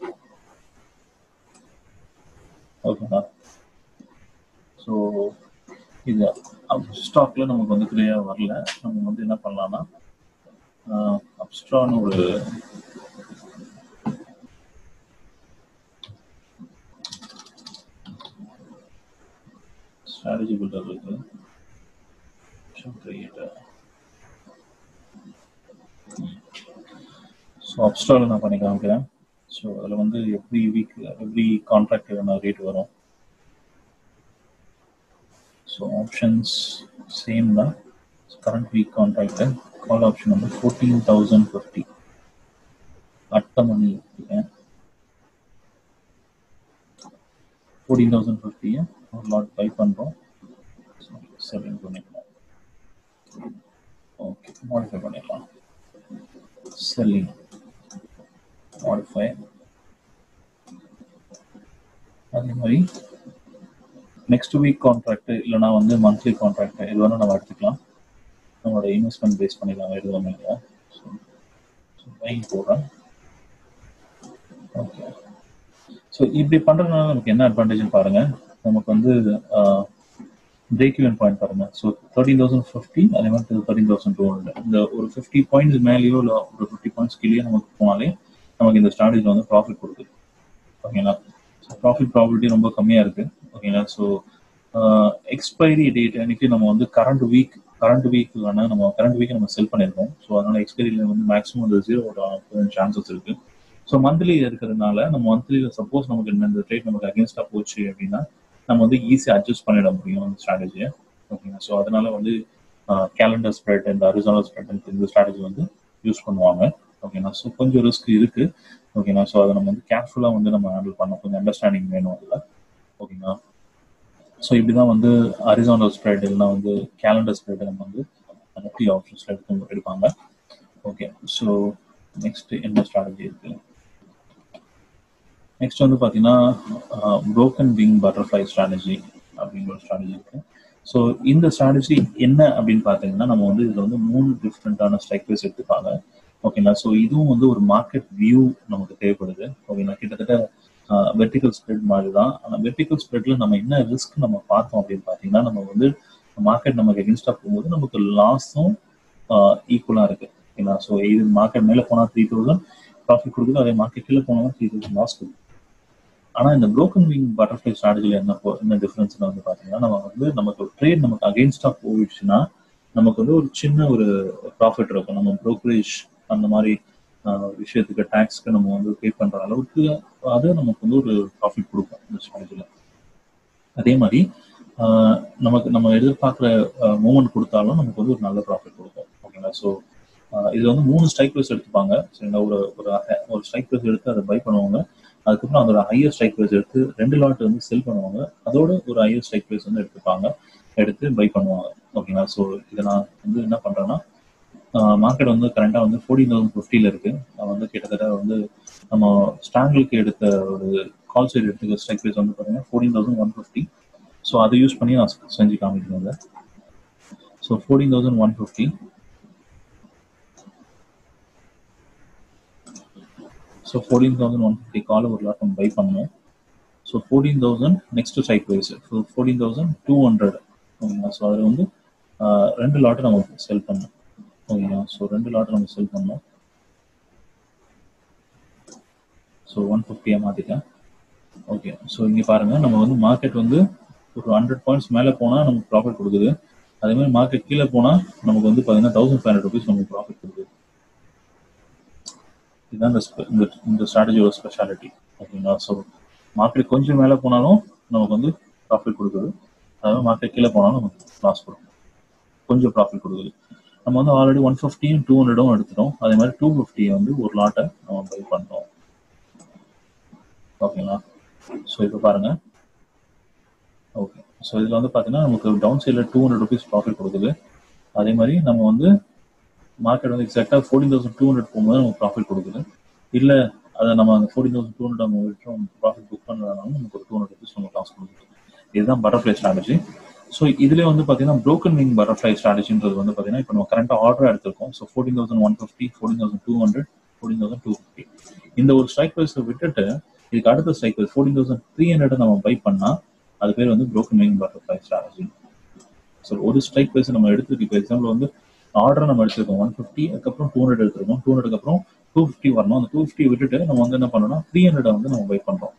ஓகேங்களா, ஸோ இது அப்ஸ்டாக்ல நமக்கு வந்து கிளியராக வரல. நம்ம வந்து என்ன பண்ணலாம்னா அப்ஸ்ட்ரான்னு ஒரு ஸ்ட்ராட்டஜி பில்டர் இருக்கு. ஸோ அப்ஸ்ட்ரால நான் பண்ணி காமிக்கிறேன். ஸோ அதில் வந்து எவ்ரி கான்ட்ராக்ட் என்ன ரேட் வரும். ஸோ ஆப்ஷன்ஸ் சேம் தான். Current week contract call option வந்து 14,050 அட்ட மணி இருக்கேன். 14,050 ஒரு லாட் பை பண்ணுறோம். செல்லிங் பண்ணிக்கலாம். ஓகே, மாடிஃபை பண்ணிடலாம். Selling modify. அதே மாதிரி நெக்ஸ்ட் வீக் கான்ட்ராக்ட் இல்லைனா வந்து மந்த்லி கான்ட்ராக்ட் இது வேணும் நம்ம எடுத்துக்கலாம். நம்மளோட இன்வெஸ்ட்மெண்ட் பேஸ் பண்ணிக்கலாம், எதுவுமே இல்லை. ஸோ பையிங் போடுறேன். ஓகே, ஸோ இப்படி பண்ணுறதுனால நமக்கு என்ன அட்வான்டேஜ்னு பாருங்க. நமக்கு வந்து பிரேக் ஈவன் பாயிண்ட் பாருங்க. ஸோ 13,050 அதே மாதிரி 13,200 இந்த ஒரு 50 பாயிண்ட்ஸ் மேலேயோ இல்லை ஒரு 50 பாயிண்ட்ஸ் கீழே நமக்கு போனாலே நமக்கு இந்த ஸ்ட்ராட்டஜியில் வந்து ப்ராஃபிட் கொடுக்குது. ஓகேங்களா, ஸோ ப்ராஃபிட் ப்ராபிலிட்டி ரொம்ப கம்மியாக இருக்குது. ஓகேங்களா, ஸோ எக்ஸ்பைரி டேட் அன்னைக்கு நம்ம வந்து கரண்ட் வீக் நம்ம செல் பண்ணியிருக்கோம். ஸோ அதனால எக்ஸ்பைரியில் வந்து மேக்ஸிமம் ஒரு 0 சான்சஸ் இருக்குது. ஸோ மந்த்லி இருக்கிறதுனால நம்ம மந்த்லியில் சப்போஸ் நமக்கு இந்த ட்ரேட் நமக்கு அகேன்ஸ்டாக போச்சு அப்படின்னா நம்ம வந்து ஈஸியாக அட்ஜஸ்ட் பண்ணிட முடியும் அந்த ஸ்ட்ராட்டஜியை. ஓகேங்களா, ஸோ அதனால வந்து கேலண்டர் ஸ்ப்ரெட் இந்த ஹரிசாண்டல் ஸ்ப்ரெட் இந்த ஸ்ட்ராட்டஜி வந்து யூஸ் பண்ணுவாங்க. ஓகேங்களா, ஸோ கொஞ்சம் ரிஸ்க் இருக்குது. ஓகேங்களா, ஸோ அதை நம்ம வந்து கேர்ஃபுல்லாக வந்து நம்ம ஹேண்டில் பண்ணோம், கொஞ்சம் அண்டர்ஸ்டாண்டிங் வேணும் அதில். ஓகேங்களா, ஸோ இப்படிதான் வந்து ஹரிசாண்டல் ஸ்ப்ரெட் இல்லைன்னா வந்து கேலண்டர் ஸ்ப்ரெட் நம்ம வந்து நிஃப்டி ஆப்ஷன்ஸ்ல எடுப்பாங்க. ஓகே, ஸோ நெக்ஸ்ட் என்ன ஸ்ட்ராட்டஜி இருக்கு. நெக்ஸ்ட் வந்து பார்த்தீங்கன்னா ப்ரோக்கன் விங் பட்டர்ஃப்ளை ஸ்ட்ராட்டஜி. அப்படிங்கிற ஒரு ஸ்ட்ராட்டஜி இருக்கு. ஸோ இந்த ஸ்ட்ராட்டஜி என்ன அப்படின்னு பார்த்தீங்கன்னா, நம்ம வந்து இதில் வந்து 3 டிஃப்ரெண்டான ஸ்ட்ரைக் ப்ரைஸ் எடுத்துப்பாங்க. ஓகேங்களா. ஸோ இதுவும் வந்து ஒரு மார்க்கெட் வியூ நமக்கு தேவைப்படுது. ஓகேங்களா. கிட்டத்தட்ட வெர்டிகல் ஸ்ப்ரெட் மாதிரி தான். ஆனால் வெர்டிகல் ஸ்ப்ரெட்ல நம்ம என்ன ரிஸ்க் நம்ம பார்த்தோம் அப்படின்னு பார்த்தீங்கன்னா, நம்ம வந்து மார்க்கெட் நமக்கு எகென்ஸ்டாக போகும்போது நமக்கு லாஸும் ஈக்குவலாக இருக்கு. ஓகேங்களா. ஸோ இது மார்க்கெட் மேலே போனால் 3000 ப்ராஃபிட் கொடுக்குது, அதே மார்க்கெட் கீழே போனால் 3000 லாஸ் கொடுக்குது. ஆனால் இந்த ப்ரோக்கன் விங் பட்டர்ஃப்ளை ஸ்ட்ராட்டஜியில் என்ன டிஃபரன்ஸ்னு வந்து பார்த்தீங்கன்னா, நம்ம வந்து நமக்கு ட்ரேட் நமக்கு அகெயின்ஸ்டாக போயிடுச்சுன்னா நமக்கு வந்து ஒரு சின்ன ஒரு ப்ராஃபிட் இருக்கும். நம்ம ப்ரோக்கரேஜ் அந்த மாதிரி விஷயத்துக்கு டேக்ஸ்க்கு நம்ம வந்து பே பண்ணுற அளவுக்கு அது நமக்கு வந்து ஒரு ப்ராஃபிட் கொடுக்கும் இந்த ஸ்ட்ராட்டஜியில். அதே மாதிரி நம்ம எதிர்பார்க்குற மூமெண்ட் கொடுத்தாலும் நமக்கு வந்து ஒரு நல்ல ப்ராஃபிட் கொடுக்கும். ஓகேங்களா. ஸோ இது வந்து 3 ஸ்ட்ரைக் ப்ரைஸ் எடுத்துப்பாங்க. சரிங்களா. ஒரு ஸ்ட்ரைக் ப்ரைஸ் எடுத்து அதை பை பண்ணுவாங்க. அதுக்கப்புறம் அதோட ஹையர் ஸ்ட்ரைக் ப்ரைஸ் எடுத்து 2 லாட் வந்து செல் பண்ணுவாங்க. அதோட ஒரு ஹையர் ஸ்ட்ரைக் ப்ரைஸ் வந்து எடுத்து பை பண்ணுவாங்க. ஓகேங்களா. ஸோ இதை நான் வந்து என்ன பண்ணுறேன்னா, மார்க்கெட் வந்து கரண்டாக வந்து 14,050 இருக்கு. நான் வந்து கிட்டத்தட்ட வந்து நம்ம ஸ்ட்ராங்கிளுக்கு எடுத்த ஒரு கால் சைடு எடுத்துக்க ஸ்ட்ரைக் ப்ரைஸ் வந்து பார்த்தீங்கன்னா 14,150. ஸோ அதை யூஸ் பண்ணி நான் செஞ்சு காமிக்கிறேன். ஸோ 14,150. ஸோ 14,150 கால் ஒரு லாட் நம்ம பை பண்ணணும். So 14,000 next strike price. So 14,200. ஓகேங்களா. ஸோ அதில் வந்து 2 லாட்டை நம்ம செல் பண்ணணும். ஓகேங்களா. ஸோ 2 லாட்டை நம்ம செல் பண்ணோம். ஸோ 150 மாற்றிட்டேன். ஓகே. ஸோ இங்கே பாருங்கள், நம்ம வந்து மார்க்கெட் வந்து ஒரு 100 பாயிண்ட்ஸ் மேலே போனால் நமக்கு ப்ராஃபிட் கொடுக்குது. அதே மாதிரி மார்க்கெட் கீழே போனால் நமக்கு வந்து பார்த்தீங்கன்னா 1,500 rupees நமக்கு ப்ராஃபிட் கொடுக்குது. இதுதான் இந்த ஸ்ட்ராட்டஜியோட ஸ்பெஷாலிட்டி. ஓகேங்களா. ஸோ மார்க்கெட் கொஞ்சம் மேலே போனாலும் நமக்கு வந்து ப்ராஃபிட் கொடுக்குது. அதாவது மார்க்கெட் கீழே போனாலும் நமக்கு லாஸ் கொடுக்கும். கொஞ்சம் ப்ராஃபிட் கொடுக்குது. நம்ம வந்து ஆல்ரெடி 150 200 எடுத்துட்டோம். அதே மாதிரி 250 வந்து ஒரு லாட்டை நம்ம பை பண்ணோம். ஓகேங்களா. ஸோ இப்போ பாருங்க. ஓகே. ஸோ இதில் வந்து பார்த்தீங்கன்னா நமக்கு டவுன் சைடில் 200 rupees ப்ராஃபிட் கொடுக்குது. அதே மாதிரி நம்ம வந்து மார்க்கெட் வந்து எக்ஸாக்டாக 14,200 போகும்போது நமக்கு ப்ராஃபிட் கொடுக்குது. இல்லை அதை நம்ம அந்த 14,200 நம்ம விட்டுறோம், ப்ராஃபிட் புக் பண்ணுறதுனால நமக்கு ஒரு 200 rupees நமக்கு லாஸ் கொடுக்குது. இதுதான் பட்டர்ஃப்ளை ஸ்ட்ராட்டஜி. ஸோ இதுலேயே வந்து பார்த்தீங்கன்னா ப்ரோக்கன் விங் பட்டர்ஃப்ளை ஸ்ட்ராட்டஜின்றது வந்து பார்த்தீங்கன்னா இப்போ நம்ம கரண்டாக ஆர்டர் எடுத்திருக்கோம். ஸோ 14,150, 14,200, 14,250 இந்த ஒரு ஸ்ட்ரைக் ப்ரைஸை விட்டுட்டு இதுக்கு அடுத்த ஸ்ட்ரைக் ப்ரைஸ் 14,300 நம்ம பை பண்ணால் அது பேர் வந்து broken wing butterfly strategy. So ஒரு ஸ்ட்ரைக் ப்ரைஸ் நம்ம எடுத்துருக்கு. இப்போ எக்ஸாம்பிள் வந்து ஆர்டர் நம்ம எடுத்துருக்கோம் 150, அதுக்கப்புறம் 200 எடுத்துருக்கோம். 200 அப்புறம் 250 வரணும். அந்த 250 விட்டுட்டு நம்ம வந்து என்ன பண்ணோம்னா 300 வந்து நம்ம பை பண்றோம்.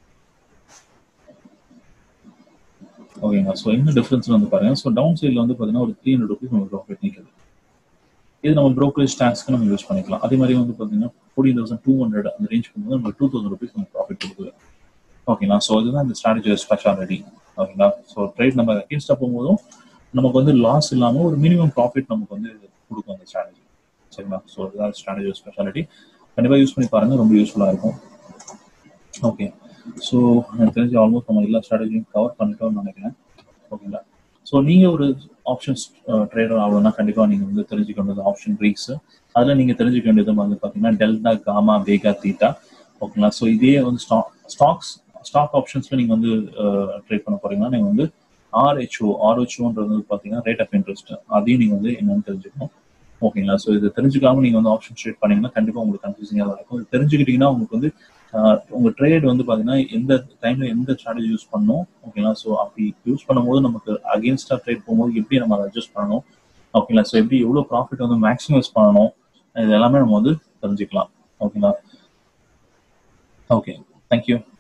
ஓகேங்களா. ஸோ என்ன டிஃபரன்ஸ் வந்து பாருங்க. ஸோ டவுன் சைடில் வந்து பார்த்தீங்கன்னா ஒரு 300 rupees நம்ம ப்ராஃபிட் நிற்குது. இது நம்ம ப்ரோக்கரேஜ் டேக்ஸ்க்கு நம்ம யூஸ் பண்ணிக்கலாம். அதே மாதிரி வந்து பார்த்தீங்கன்னா 14,200 அந்த ரேஞ்ச் போகும்போது நம்ம 2,000 rupees நம்ம ப்ராஃபிட் கொடுக்குது. ஓகேங்களா. ஸோ இதுதான் இந்த ஸ்ட்ராட்டஜி ஸ்பெஷாலிட்டி. ஓகேங்களா. ஸோ ட்ரேட் நம்ம அகேன்ஸ்டாக போகும்போதும் நமக்கு வந்து லாஸ் இல்லாமல் ஒரு மினிமம் ப்ராஃபிட் நமக்கு வந்து கொடுக்கும் அந்த ஸ்ட்ராட்டஜி. சரிங்களா. ஸோ இதுதான் ஸ்ட்ராட்டஜி ஸ்பெஷாலிட்டி. கண்டிப்பாக யூஸ் பண்ணி பாருங்கள், ரொம்ப யூஸ்ஃபுல்லாக இருக்கும். ஓகே. ஸோ எனக்கு தெரிஞ்சு ஆல்மோஸ்ட் நம்ம எல்லா ஸ்ட்ராட்டஜியும் கவர் பண்ணிட்டோம்னு நினைக்கிறேன். ஓகேங்களா. ஸோ நீங்கள் ஒரு ஆப்ஷன்ஸ் ட்ரேடர் ஆகணும்னா கண்டிப்பாக நீங்கள் வந்து தெரிஞ்சுக்க வேண்டியது ஆப்ஷன் ப்ரீக்ஸ். அதில் நீங்கள் தெரிஞ்சுக்க வேண்டியது வந்து பார்த்தீங்கன்னா டெல்டா, காமா, வேகா, தீட்டா. ஓகேங்களா. ஸோ இதே வந்து ஸ்டாக் ஆப்ஷன்ஸில் நீங்கள் வந்து ட்ரேட் பண்ண போகிறீங்கன்னா நீங்கள் வந்து ஆர்ஹெச்ஓன்றது வந்து பார்த்தீங்கன்னா ரேட் ஆஃப் இன்ட்ரெஸ்ட், அதையும் நீங்கள் வந்து என்னன்னு தெரிஞ்சுக்கணும். ஓகேங்களா. ஸோ இது தெரிஞ்சுக்காம நீங்கள் வந்து ஆப்ஷன் ட்ரேட் பண்ணீங்கன்னா கண்டிப்பாக உங்களுக்கு கன்ஃபியூசிங்காக தான் இருக்கும். இது தெரிஞ்சுக்கிட்டீங்கன்னா உங்களுக்கு வந்து உங்கள் ட்ரேட் வந்து பார்த்தீங்கன்னா எந்த டைமில் எந்த ஸ்ட்ராட்டஜி யூஸ் பண்ணணும். ஓகேங்களா. ஸோ அப்படி யூஸ் பண்ணும்போது நமக்கு அகேன்ஸ்டாக ட்ரேட் போகும்போது எப்படி நம்ம அதை அட்ஜஸ்ட் பண்ணணும். ஓகேங்களா. ஸோ எப்படி எவ்வளோ ப்ராஃபிட் வந்து மேக்ஸிமைஸ் பண்ணணும், இது எல்லாமே நம்ம வந்து தெரிஞ்சுக்கலாம். ஓகேங்களா. ஓகே. தேங்க்யூ.